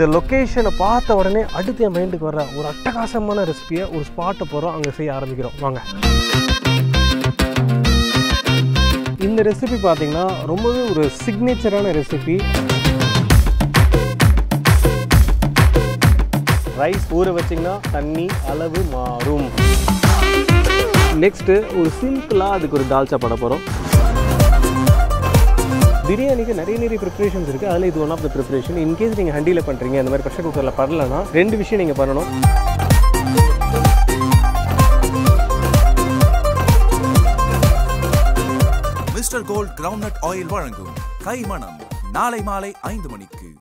இந்த லொக்கேஷனை பார்த்த உடனே அடுத்து என் மைண்டுக்கு வர ஒரு அட்டகாசமான ரெசிபியை ஒரு ஸ்பாட்டை போகிறோம், அங்கே செய்ய ஆரம்பிக்கிறோம். வாங்க. இந்த ரெசிபி பார்த்தீங்கன்னா ரொம்பவே ஒரு சிக்னேச்சரான ரெசிபி. ரைஸ் ஊற வச்சிங்கன்னா தண்ணி அளவு மாறும். நெக்ஸ்ட்டு ஒரு சிம்பிளாக அதுக்கு ஒரு தால்ச்சா பண்ண போகிறோம். பிரியாணிக்கு நிறைய ப்ரிப்பரேஷன்ஸ் இருக்குது. அதில் இது one of the preparation. In case நீங்கள் ஹண்டியில் பண்ணுறீங்க, அந்த மாதிரி ப்ரெஷர் குக்கரில் பண்ணலன்னா 2 விஷயம் நீங்கள் பண்ணணும். மிஸ்டர் கோல்ட் கிரவுண்ட்நட் ஆயில் வழங்கும் கை மணம் நாளை மாலை 5 மணிக்கு.